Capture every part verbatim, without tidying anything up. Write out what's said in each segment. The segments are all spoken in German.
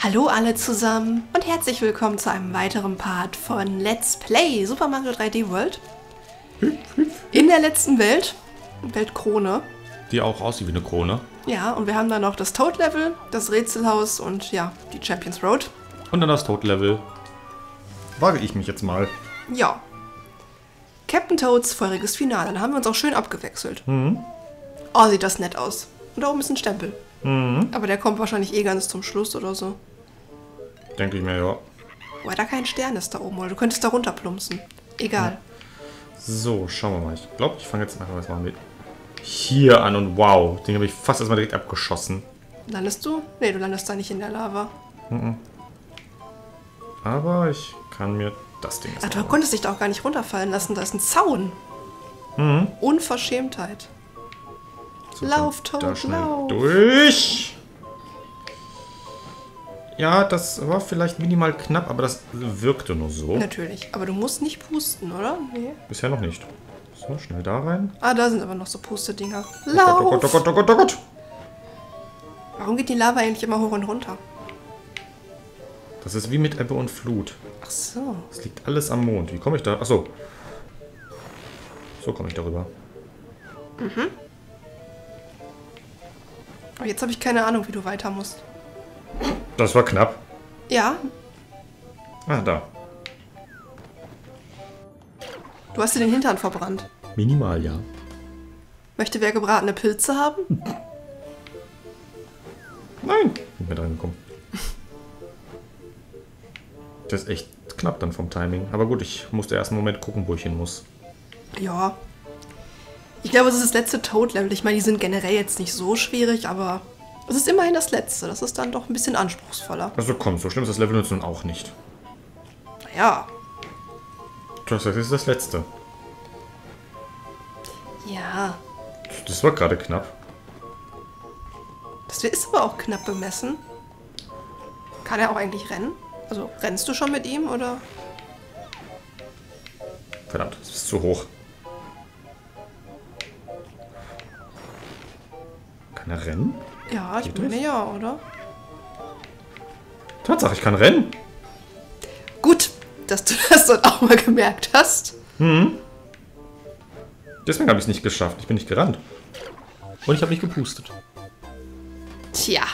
Hallo alle zusammen und herzlich willkommen zu einem weiteren Part von Let's Play Super Mario drei D World. In der letzten Welt, Weltkrone. Die auch aussieht wie eine Krone. Ja, und wir haben dann noch das Toad-Level, das Rätselhaus und ja, die Champions Road. Und dann das Toad-Level. Wage ich mich jetzt mal. Ja. Captain Toads feuriges Finale. Da haben wir uns auch schön abgewechselt. Mhm. Oh, sieht das nett aus. Und da oben ist ein Stempel. Mhm. Aber der kommt wahrscheinlich eh ganz zum Schluss oder so. Denke ich mir, ja. Wobei da kein Stern ist da oben, oder du könntest da runterplumpsen. Egal. So, schauen wir mal. Ich glaube, ich fange jetzt einfach mal mit hier an und wow, den habe ich fast erstmal direkt abgeschossen. Landest du? Nee, du landest da nicht in der Lava. Mhm. Aber ich kann mir das Ding jetzt Ach, du konntest dich da auch gar nicht runterfallen lassen, da ist ein Zaun. Mhm. Unverschämtheit. So, Lauf, da Toad, schnell lauf. durch. Ja, das war vielleicht minimal knapp, aber das wirkte nur so. Natürlich, aber du musst nicht pusten, oder? Nee. Bisher noch nicht. So, schnell da rein. Ah, da sind aber noch so Puste-Dinger. Oh Lauf! Gott, oh Gott, oh Gott, oh Gott. Warum geht die Lava eigentlich immer hoch und runter? Das ist wie mit Ebbe und Flut. Ach so. Es liegt alles am Mond. Wie komme ich da? Achso. So komme ich darüber. Mhm. Aber jetzt habe ich keine Ahnung, wie du weiter musst. Das war knapp. Ja, Ah, da. du hast dir den Hintern verbrannt. Minimal, ja. Möchte wer gebratene Pilze haben? Nein. Bin mir dran gekommen. Das ist echt knapp dann vom Timing. Aber gut, ich musste erst einen Moment gucken, wo ich hin muss. Ja. Ich glaube, es ist das letzte Toad-Level. Ich meine, die sind generell jetzt nicht so schwierig, aber es ist immerhin das letzte. Das ist dann doch ein bisschen anspruchsvoller. Also komm, so schlimm ist das Level jetzt nun auch nicht. Naja. Das ist das letzte. Ja. Das war gerade knapp. Das ist aber auch knapp bemessen. Kann er auch eigentlich rennen? Also, rennst du schon mit ihm, oder? Verdammt, das ist zu hoch. Kann er rennen? Ja, ich Geht meine das? ja, oder? Tatsache, ich kann rennen. Gut, dass du das dann auch mal gemerkt hast. Mhm. Deswegen habe ich es nicht geschafft. Ich bin nicht gerannt. Und ich habe nicht gepustet. Tja.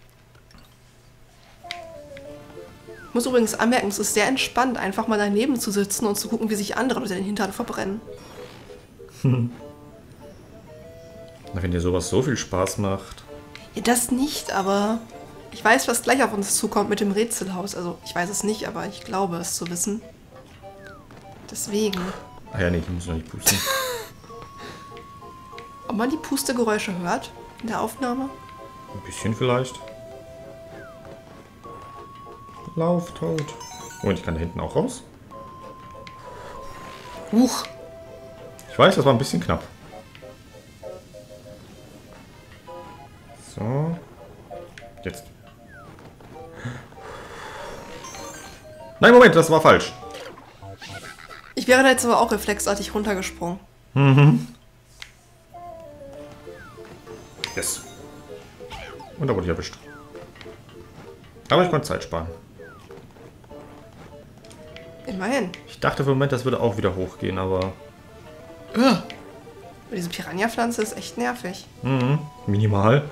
Ich muss übrigens anmerken, es ist sehr entspannt, einfach mal daneben zu sitzen und zu gucken, wie sich andere Leute den Hintern verbrennen. Na, wenn dir sowas so viel Spaß macht. Ja, das nicht, aber ich weiß, was gleich auf uns zukommt mit dem Rätselhaus. Also, ich weiß es nicht, aber ich glaube es zu wissen. Deswegen. Ah ja, nee, ich muss noch nicht pusten. Ob man die Pustegeräusche hört in der Aufnahme? Ein bisschen vielleicht. Lauf, Toad. Und ich kann da hinten auch raus. Huch. Ich weiß, das war ein bisschen knapp. So. Jetzt. Nein, Moment, das war falsch. Ich wäre da jetzt aber auch reflexartig runtergesprungen. Mhm. Yes. Und da wurde ich erwischt. Aber ich konnte Zeit sparen. Immerhin. Ich dachte für einen Moment, das würde auch wieder hochgehen, aber... Aber diese Piranha-Pflanze ist echt nervig. Mhm. Minimal.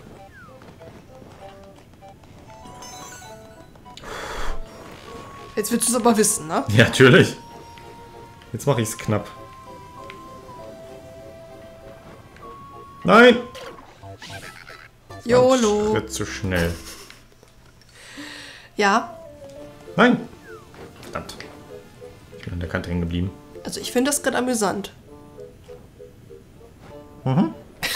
Jetzt willst du es aber wissen, ne? Ja, natürlich. Jetzt mache ich es knapp. Nein! YOLO. Schritt zu schnell. Ja, Nein! Verdammt. Ich bin an der Kante hängen geblieben. also ich finde das gerade amüsant. Mhm.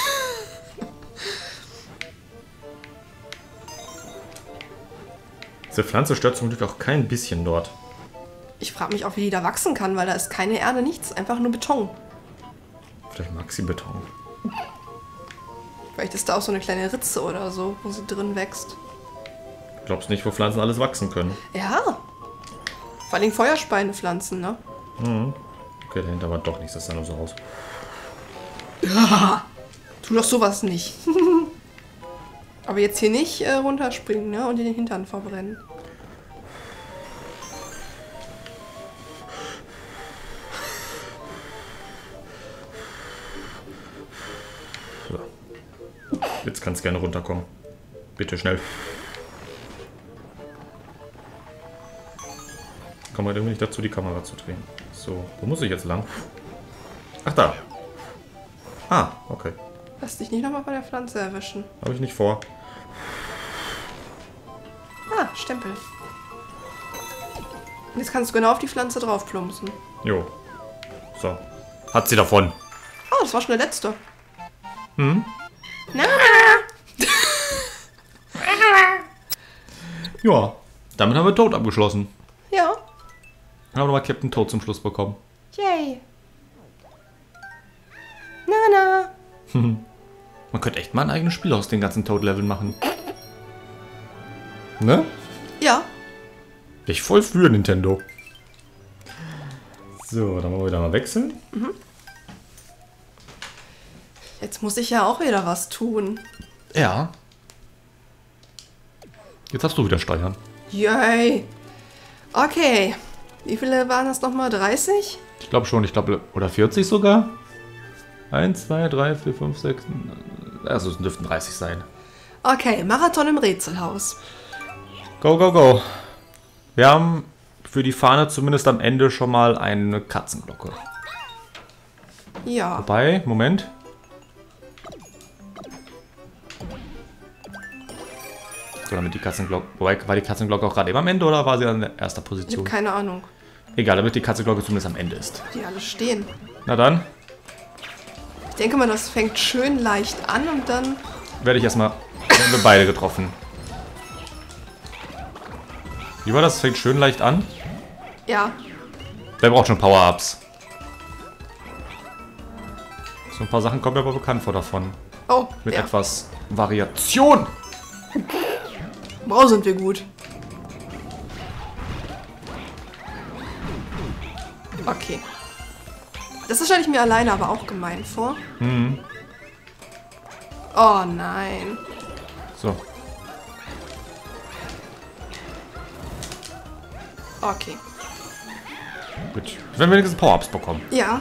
Diese Pflanze stört zum Glück auch kein bisschen dort. Ich frage mich auch, wie die da wachsen kann, weil da ist keine Erde, nichts, einfach nur Beton. Vielleicht mag sie Beton. Vielleicht ist da auch so eine kleine Ritze oder so, wo sie drin wächst. Glaubst nicht, wo Pflanzen alles wachsen können? Ja. Vor allem Feuerspeinepflanzen, ne? Mhm. Okay, dahinter war doch nichts, das sah nur so aus. Tu doch sowas nicht. Aber jetzt hier nicht äh, runterspringen, ne? Und in den Hintern verbrennen. So. Jetzt kannst du gerne runterkommen. Bitte schnell. Kommen wir irgendwie nicht dazu, die Kamera zu drehen. So, wo muss ich jetzt lang? Ach, da. Ah, okay. Lass dich nicht nochmal bei der Pflanze erwischen. Habe ich nicht vor. Ah, Stempel. Und jetzt kannst du genau auf die Pflanze drauf plumpsen. Jo. So. Hat sie davon. Oh, das war schon der letzte. Hm? Na. Ja. Damit haben wir Toad abgeschlossen. Ja. Dann haben wir nochmal Captain Toad zum Schluss bekommen. Yay. Na, na. Man könnte echt mal ein eigenes Spiel aus den ganzen Toad-Leveln machen. Ne? Ja. Ich voll für Nintendo. So, dann wollen wir wieder mal wechseln. Mhm. Jetzt muss ich ja auch wieder was tun. Ja. Jetzt darfst du wieder steuern. Yay. Okay. Wie viele waren das nochmal? dreißig? Ich glaube schon, ich glaube, oder vierzig sogar. eins, zwei, drei, vier, fünf, sechs. Also es dürften dreißig sein. Okay, Marathon im Rätselhaus. Go, go, go. Wir haben für die Fahne zumindest am Ende schon mal eine Katzenglocke. Ja. Wobei, Moment. So, damit die Katzenglocke. Wobei, war die Katzenglocke auch gerade eben am Ende oder war sie an erster Ich Position? habe keine Ahnung. Egal, damit die Katzenglocke zumindest am Ende ist. Die alle stehen. Na dann, Ich denke mal, das fängt schön leicht an und dann... werde ich erstmal. Werden wir beide getroffen. Wie war das? Fängt schön leicht an. Ja. Wer braucht schon Power-Ups? So ein paar Sachen kommen mir aber bekannt vor davon. Oh, Mit ja. etwas Variation. Wow, sind wir gut. Okay. Das stelle ich mir alleine aber auch gemein vor. Mhm. Oh nein. So. Okay. Gut. Wir werden wenigstens Power-Ups bekommen. Ja.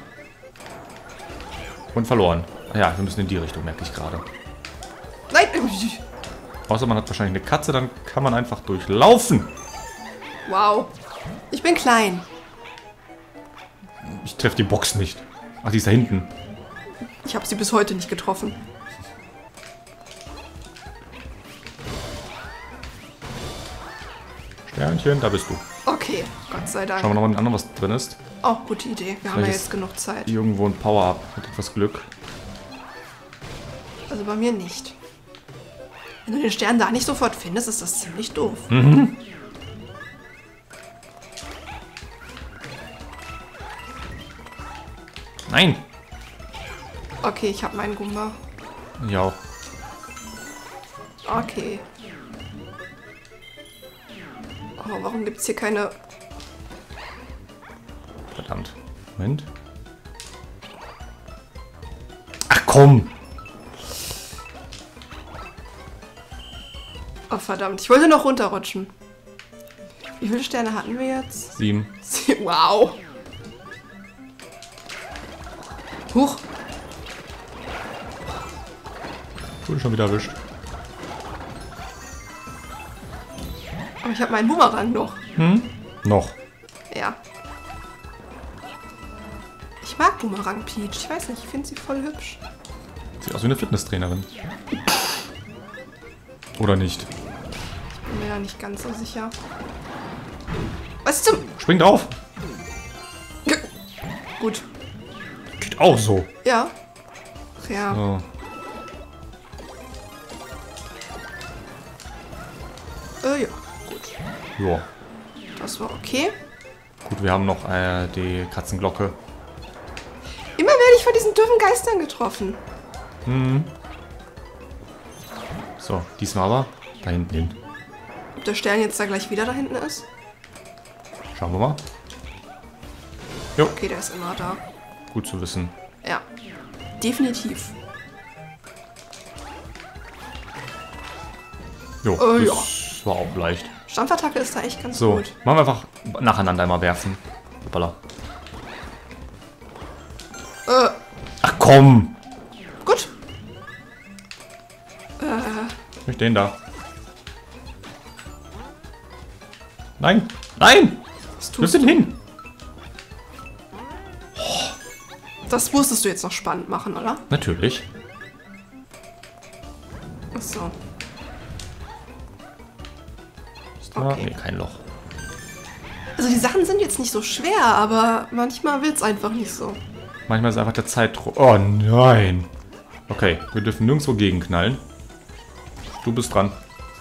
Und verloren. Ja, wir müssen in die Richtung, merke ich gerade. Nein. Außer man hat wahrscheinlich eine Katze, dann kann man einfach durchlaufen. Wow. Ich bin klein. Ich treffe die Box nicht. Ach, die ist da hinten. Ich habe sie bis heute nicht getroffen. Sternchen, da bist du. Okay, Gott sei Dank. Schauen wir nochmal an, was drin ist. Oh, gute Idee. Wir haben ja Vielleicht jetzt ist genug Zeit. Irgendwo ein Power-Up mit etwas Glück. Also bei mir nicht. Wenn du den Stern da nicht sofort findest, ist das ziemlich doof. Mhm. Nein! Okay, ich habe meinen Gumba. Ich auch. Okay. Oh, warum gibt es hier keine... Verdammt. Moment. Ach komm! Oh, verdammt. Ich wollte noch runterrutschen. Wie viele Sterne hatten wir jetzt? Sieben. Wow. Huch. Wurde schon wieder erwischt. Aber ich habe meinen Boomerang noch. Hm? Noch. Ja. Ich mag Boomerang Peach. Ich weiß nicht, ich finde sie voll hübsch. Sieht aus wie eine Fitnesstrainerin. Oder nicht? Ich bin mir da nicht ganz so sicher. Was zum... Spring drauf! Gut. Geht auch so. Ja. Ach ja. So. Äh, ja. Gut. Ja. Das war okay. Gut, wir haben noch äh, die Katzenglocke. Immer werde ich von diesen dürfen Geistern getroffen. Hm. So, diesmal aber da hinten hin. Ob der Stern jetzt da gleich wieder da hinten ist? Schauen wir mal. Jo, Okay, der ist immer da. gut zu wissen. Ja. Definitiv. Jo, Äh, das ja. war auch leicht. Stampfattacke ist da echt ganz So, gut. machen wir einfach nacheinander mal werfen. Hoppala. Äh, Ach komm! gut. Ich möchte den da. Nein! Nein! Was Wo tust ist denn du? hin? Das musstest du jetzt noch spannend machen, oder? Natürlich. Achso. Ah, Okay. nee, kein Loch. Also die Sachen sind jetzt nicht so schwer, aber manchmal will es einfach nicht so. Manchmal ist einfach der Zeitdruck. Oh nein! Okay, wir dürfen nirgendwo gegenknallen. Du bist dran.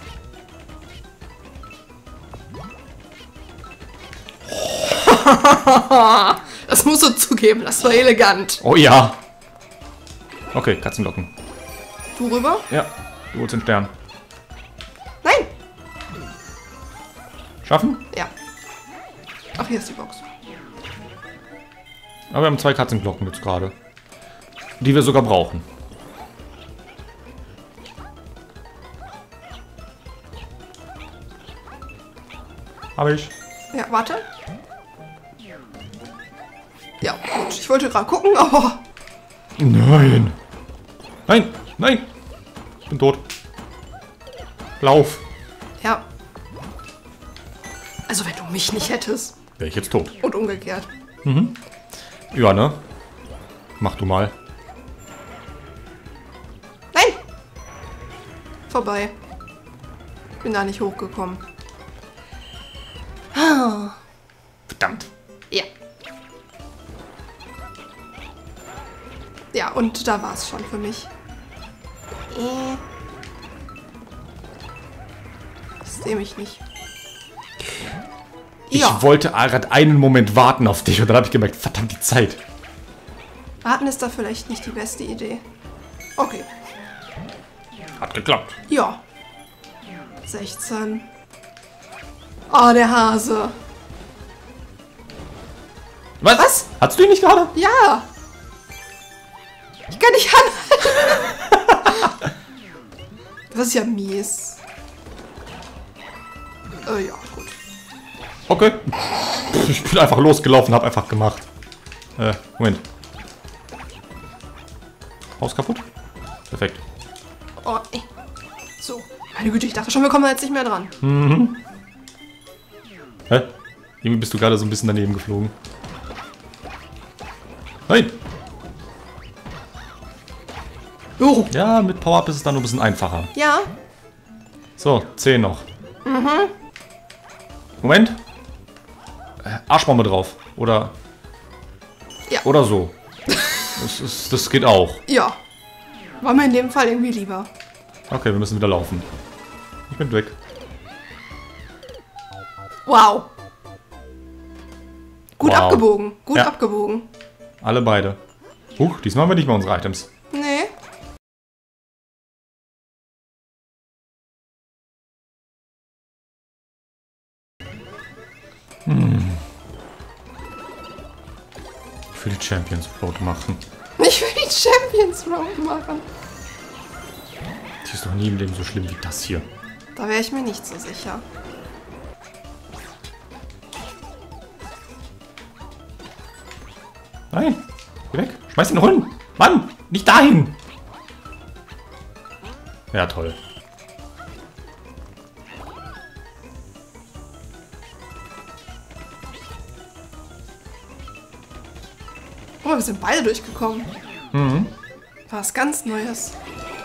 Das musst du zugeben, das war elegant. Oh ja! Okay, Katzenlocken. Du rüber? Ja, du holst den Stern. Nein! Schaffen? Ja. Ach, hier ist die Box. Aber wir haben zwei Katzenglocken jetzt gerade. Die wir sogar brauchen. Habe ich. Ja, warte. Ja, gut. Ich wollte gerade gucken, aber... Nein! Nein! Nein! Ich bin tot. Lauf! Ja. Also wenn du mich nicht hättest. Wäre ich jetzt tot. Und umgekehrt. Ja, ne? Mach du mal. Nein! Vorbei. Bin da nicht hochgekommen. Verdammt. Ja. Ja, und da war es schon für mich. Äh. Das sehe mich nicht. Ich Ja, wollte gerade einen Moment warten auf dich und dann habe ich gemerkt, verdammt, die Zeit. warten ist da vielleicht nicht die beste Idee. Okay. Hat geklappt. Ja. sechzehn. Oh, der Hase. Was? Was? Hattest du ihn nicht gerade? Ja. Ich kann nicht anhalten. Das ist ja mies. Äh, ja, gut. Okay. Ich bin einfach losgelaufen, habe einfach gemacht. Äh, Moment. Haus kaputt? Perfekt. Oh, ey. So. Meine Güte, ich dachte schon, wir kommen da jetzt nicht mehr dran. Hä? Irgendwie bist du gerade so ein bisschen daneben geflogen. Nein! Oh. Ja, mit Power-Up ist es dann nur ein bisschen einfacher. Ja. So, zehn noch. Moment. Äh, Arschbombe drauf. Oder. Ja. Oder so. Das, ist, das geht auch. Ja. War mir in dem Fall irgendwie lieber. Okay, wir müssen wieder laufen. Ich bin weg. Wow. Gut Wow. abgebogen. Gut Ja. abgebogen. Alle beide. Huch, diesmal haben wir nicht mehr unsere Items. Nee. Ich will die Champions Road machen. Ich will die Champions Round machen. Die ist doch nie im Leben so schlimm wie das hier. Da wäre ich mir nicht so sicher. Nein, geh weg. Schmeiß ihn runter. Mann, nicht dahin. Ja, toll. Oh, wir sind beide durchgekommen. Mhm. War was ganz Neues.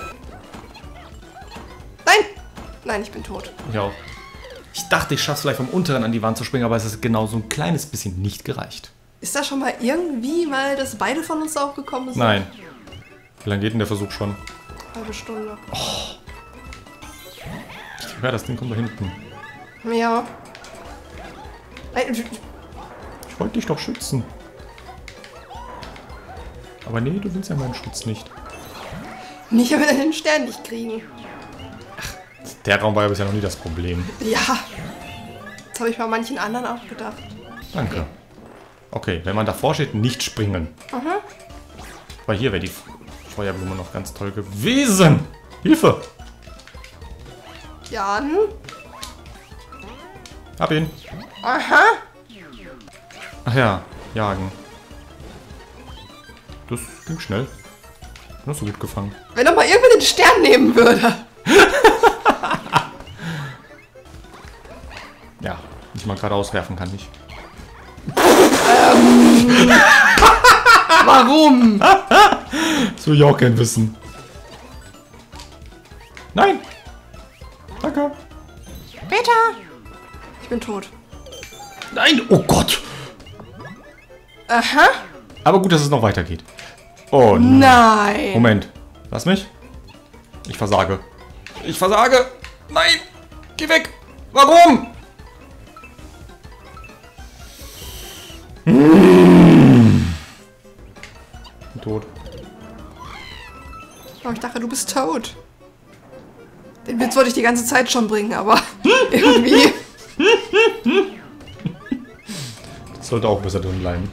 Nein! Nein, ich bin tot. Ich auch. Ich dachte, ich schaff's vielleicht vom unteren an die Wand zu springen, aber es ist genau so ein kleines bisschen nicht gereicht. Ist das schon mal irgendwie mal, dass beide von uns auch gekommen sind? Nein. Wie lange geht denn der Versuch schon? Halbe Stunde. Ja, das Ding kommt da hinten. Ja. Ey, Ich wollte dich doch schützen. Aber nee, du willst ja meinen Schutz nicht. nicht, wenn wir den Stern nicht kriegen. Der Raum war ja bisher noch nie das Problem. Ja. Das habe ich bei manchen anderen auch gedacht. Danke. Okay, wenn man davor steht, nicht springen. Aha. Weil hier wäre die Feuerblume noch ganz toll gewesen. Hilfe! Jan. Hab ihn. Aha. Ach ja, jagen. Das ging schnell. Hast du gut gefangen. Wenn er mal irgendwer den Stern nehmen würde. Ja, nicht mal geradeaus werfen kann ich. Ähm, warum? So ja auch kein Wissen. Nein! Danke. Peter! Ich bin tot. Nein! Oh Gott! Aha. Aber gut, dass es noch weitergeht. Oh nein! Moment. Lass mich. Ich versage. Ich versage! Nein! Geh weg! Warum? Bin tot. Oh, ich dachte, du bist tot. Den Witz wollte ich die ganze Zeit schon bringen, aber irgendwie... Das sollte auch besser drin bleiben.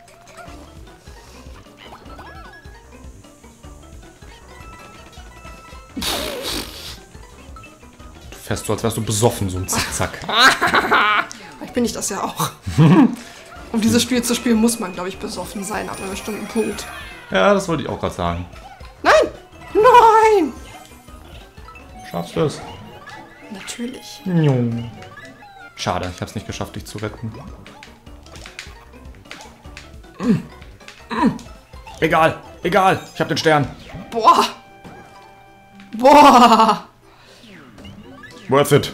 Du fährst so, als wärst du besoffen, so ein Zickzack. Ich bin ich das ja auch. Um dieses Spiel zu spielen, muss man, glaube ich, besoffen sein ab einem bestimmten Punkt. Ja, das wollte ich auch gerade sagen. Nein! Nein! Schaffst du es? Natürlich. Schade, ich habe es nicht geschafft, dich zu retten. Egal, egal, ich habe den Stern. Boah! Boah! Worth it.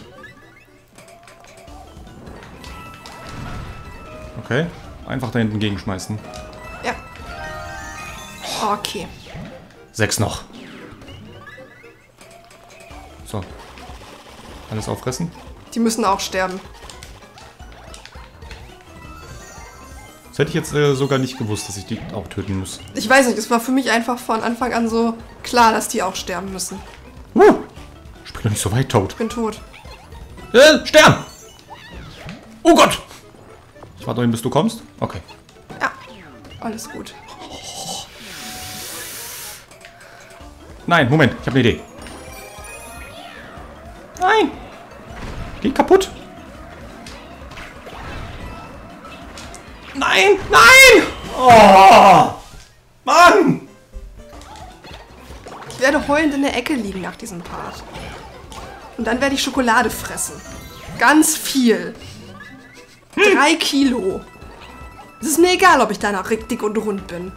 Okay, einfach da hinten gegenschmeißen. Ja. Okay. Sechs noch. So. Alles auffressen? Die müssen auch sterben. Das hätte ich jetzt äh, sogar nicht gewusst, dass ich die auch töten muss. Ich weiß nicht, es war für mich einfach von Anfang an so klar, dass die auch sterben müssen. Uh, spring doch nicht so weit, Toad. Ich bin tot. Äh, Stern! Oh Gott! Ich warte noch hin, bis du kommst. Okay. Ja, alles gut. Nein, Moment, ich habe eine Idee. Nein! Geh kaputt! Nein! Nein! Oh! Mann! Ich werde heulend in der Ecke liegen nach diesem Part. Und dann werde ich Schokolade fressen. Ganz viel. Hm. Drei Kilo. Es ist mir egal, ob ich danach dick und rund bin.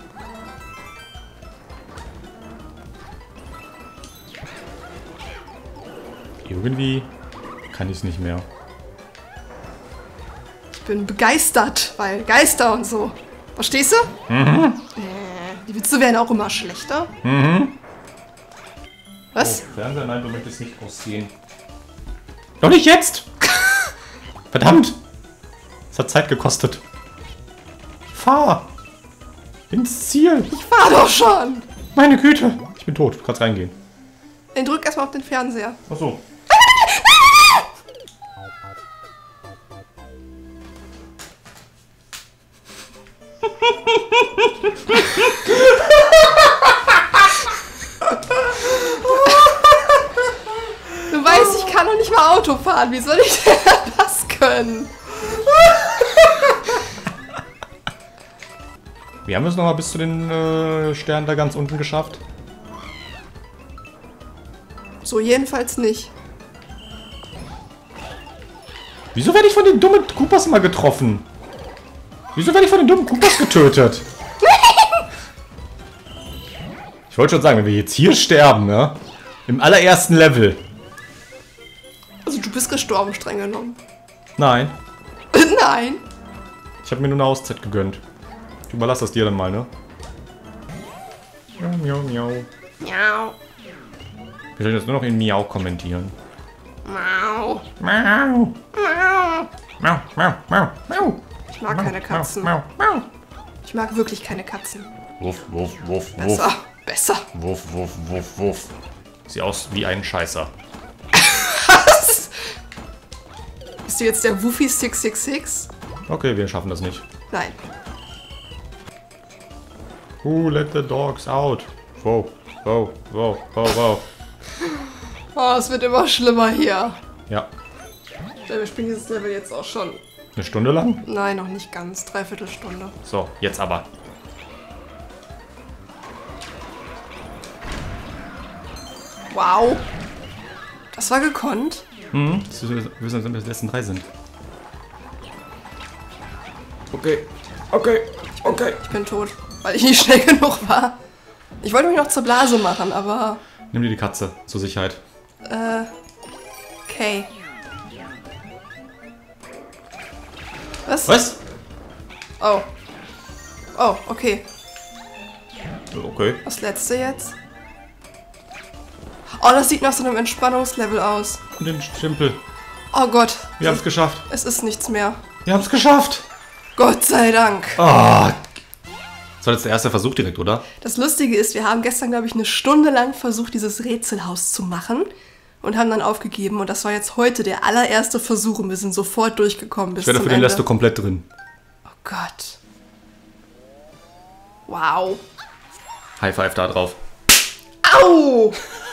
Irgendwie kann ich es nicht mehr. Ich bin begeistert, weil Geister und so. Verstehst du? Mhm. Äh, die Witze werden auch immer schlechter. Mhm. Was? Oh, Fernseher, nein, du möchtest nicht ausziehen. Doch nicht jetzt! Verdammt! Es hat Zeit gekostet. Fahr! Ins Ziel! Ich fahr doch schon! Meine Güte! Ich bin tot, du kannst reingehen. Dann drück erstmal auf den Fernseher. Ach so. Du weißt, ich kann doch nicht mal Auto fahren. Wie soll ich denn das können? Wir haben es nochmal bis zu den äh, Sternen da ganz unten geschafft. So jedenfalls nicht. Wieso werde ich von den dummen Koopas immer getroffen? Wieso werde ich von den dummen Koopas getötet? Ich wollte schon sagen, wenn wir jetzt hier sterben, ne? Im allerersten Level. Also du bist gestorben, streng genommen. Nein. Nein. Ich habe mir nur eine Auszeit gegönnt. Ich überlasse das dir dann mal, ne? Miau, miau, miau. Miau. Wir sollen jetzt nur noch in Miau kommentieren. Miau. Miau. Miau. Miau, miau, miau, miau. Ich mag keine Katzen. Miau, miau. Ich mag wirklich keine Katzen. Wuff, wuff, wuff, wuff. Besser. Besser. Wuff, wuff, wuff, wuff. Sieht aus wie ein Scheißer. Was? Bist du jetzt der Woofy six six six? Okay, wir schaffen das nicht. Nein. Who let the dogs out? Wow, wow, wow, wow, wow. Oh, es wird immer schlimmer hier. Ja. Wir spielen dieses Level jetzt auch schon. Eine Stunde lang? Nein, noch nicht ganz. Dreiviertel Stunde. So, jetzt aber. Wow. Das war gekonnt. Mhm. Wir wissen, dass wir die letzten drei sind. Okay. Okay. Okay. Ich bin tot, weil ich nicht schnell genug war. Ich wollte mich noch zur Blase machen, aber... Nimm dir die Katze, zur Sicherheit. Äh... Okay. Was? Was? Oh. Oh, okay. Okay. Das letzte jetzt. Oh, das sieht nach so einem Entspannungslevel aus. Und den Stempel. Oh Gott. Wir haben es geschafft. Es ist nichts mehr. Wir haben es geschafft. Gott sei Dank. Oh. Das war jetzt der erste Versuch direkt, oder? Das Lustige ist, wir haben gestern, glaube ich, eine Stunde lang versucht, dieses Rätselhaus zu machen. Und haben dann aufgegeben. Und das war jetzt heute der allererste Versuch. Und wir sind sofort durchgekommen bis Ich werde zum für den Ende. lässt du komplett drin. Oh Gott. Wow. High Five da drauf. Au!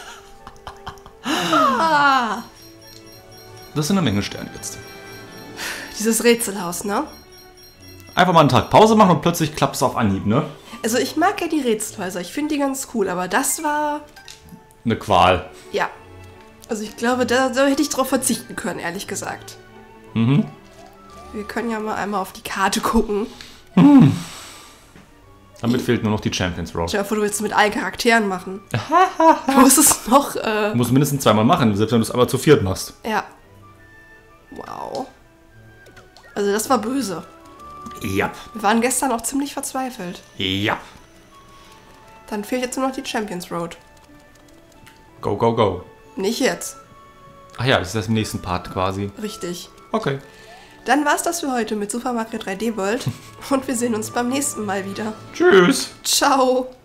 Ah. Das sind eine Menge Sterne jetzt. Dieses Rätselhaus, ne? Einfach mal einen Tag Pause machen und plötzlich klappt es auf Anhieb, ne? Also ich mag ja die Rätselhäuser. Ich finde die ganz cool. Aber das war... Eine Qual. Ja. Also ich glaube, da, da hätte ich drauf verzichten können, ehrlich gesagt. Mhm. Wir können ja mal einmal auf die Karte gucken. Hm. Damit fehlt nur noch die Champions Road. Stell dir vor, du willst es mit allen Charakteren machen. Du musst es noch... Äh, Du musst mindestens zweimal machen, selbst wenn du es aber zu viert machst. ja. Wow. Also das war böse. Ja. Wir waren gestern auch ziemlich verzweifelt. Ja. Dann fehlt jetzt nur noch die Champions Road. Go, go, go. Nicht jetzt. Ach ja, das ist das im nächsten Part quasi. Richtig. Okay. Dann war's das für heute mit Super Mario drei D World. Und wir sehen uns beim nächsten Mal wieder. Tschüss. Ciao.